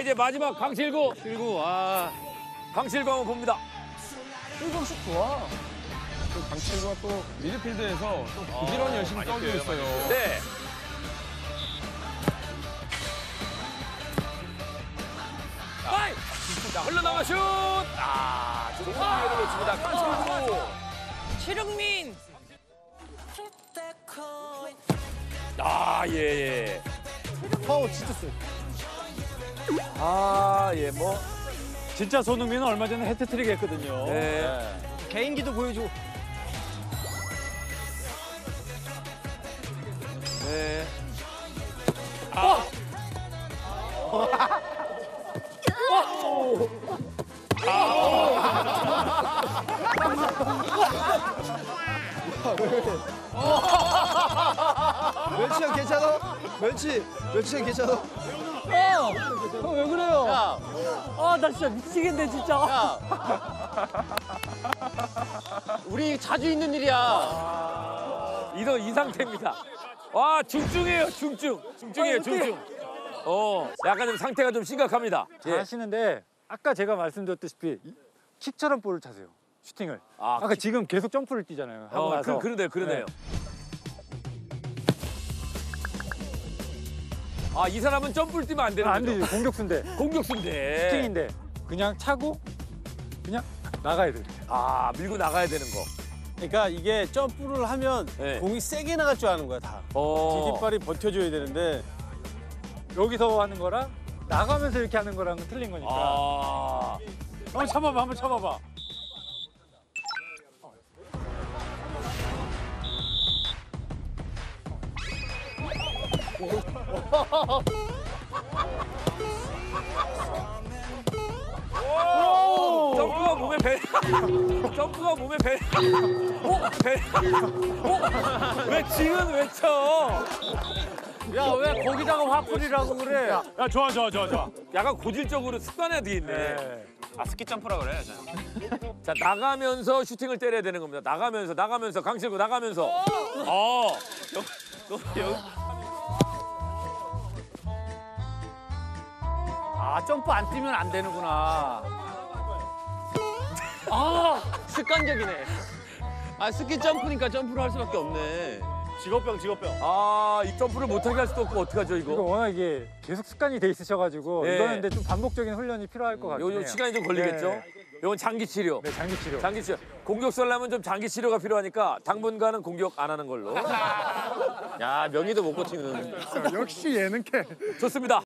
이제 마지막 강칠구. 강칠구 한번 봅니다. 실검식 좋아. 또 강철구가 또 미드필드에서 또 부지런히 열심히 떠주고 있어요. 네. 파이! 자, 흘러나가 슛! 좋은 기회를 놓칩니다. 강칠구. 최룡민. 예. 파워 진짜 세. 예, 뭐. 진짜 손흥민은 얼마 전에 해트트릭 했거든요. 네. 개인기도 보여주고. 네. 멸치형 괜찮아? 멸치형 괜찮아? 형 왜 그래요? 나 진짜 미치겠네, 진짜. 우리 자주 있는 일이야. 이 상태입니다. 와, 중증이에요, 중증. 중증이에요, 중증. 약간 좀 상태가 좀 심각합니다. 잘 하시는데 아까 제가 말씀드렸다시피 킥처럼 볼을 차세요. 슈팅을. 아까 지금 계속 점프를 뛰잖아요. 하고 나서. 그러네요. 이 사람은 점프를 뛰면 안 되는 안 거죠? 되지. 공격수인데. 공격수인데. 슈팅인데 그냥 차고 그냥 나가야 돼. 밀고 나가야 되는 거. 그러니까 이게 점프를 하면 네. 공이 세게 나갈 줄 아는 거야 다. 디딤발이 버텨줘야 되는데 여기서 하는 거랑 나가면서 이렇게 하는 거랑은 틀린 거니까. 한번 참아봐. 점프가 몸에 배. 점프가 몸에 배. 왜 지금 외쳐? 야, 왜 거기다가 화풀이라고 그래? 야, 좋아. 약간 고질적으로 습관화 돼 있네. 스키 점프라 그래. 자, 나가면서 슈팅을 때려야 되는 겁니다. 나가면서 강칠구 나가면서. 점프 안 뛰면 안 되는구나. 습관적이네. 스키 점프니까 점프를 할 수밖에 없네. 직업병. 이 점프를 못하게 할 수도 없고 어떡하죠 이거 이거? 워낙 이게 계속 습관이 돼 있으셔가지고 네. 이거는 근데 좀 반복적인 훈련이 필요할 것 같긴 해요. 요 시간이 좀 걸리겠죠? 네. 요건 장기 치료. 네, 장기 치료. 장기 치료. 공격수 하려면 좀 장기 치료가 필요하니까 당분간은 공격 안 하는 걸로. 야 명의도 못 고치는. 역시 예능캐. 좋습니다.